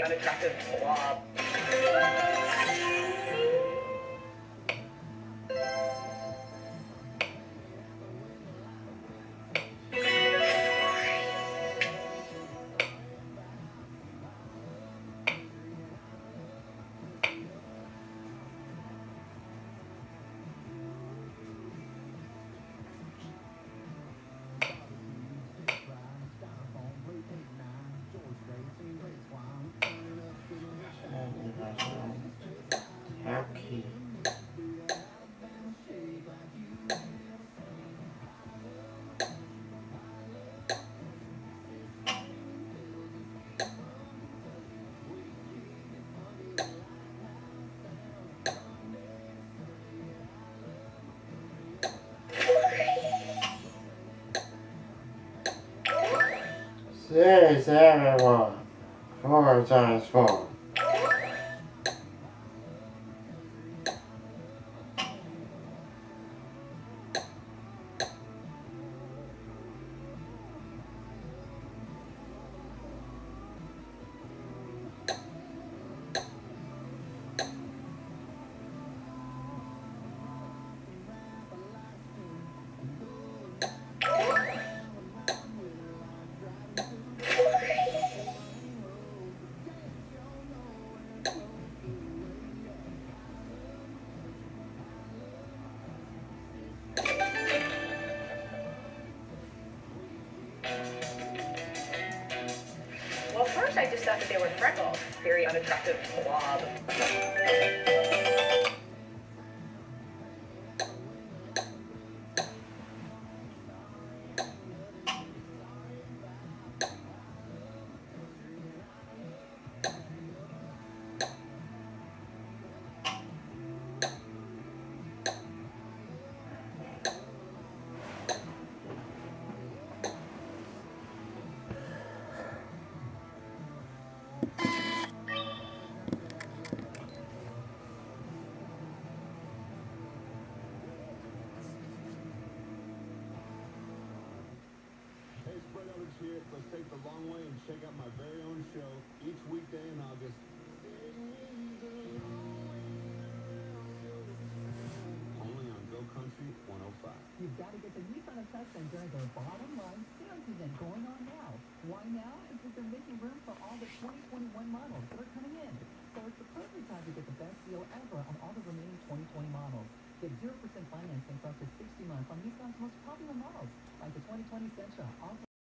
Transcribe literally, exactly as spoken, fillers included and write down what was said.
unattractive blob. Happy. Six, everyone. Four times four. Well, first I just thought that they were freckles. Very unattractive blob. Here, let's take the long way and check out my very own show each weekday in August. Only on Go Country one oh five. You've got to get the Nissan assessment during their bottom line sales event going on now. Why now? Because they're making room for all the twenty twenty-one models that are coming in. So it's the perfect time to get the best deal ever on all the remaining twenty twenty models. Get zero percent financing for up to sixty months on Nissan's most popular models, like the twenty twenty Sentra. Also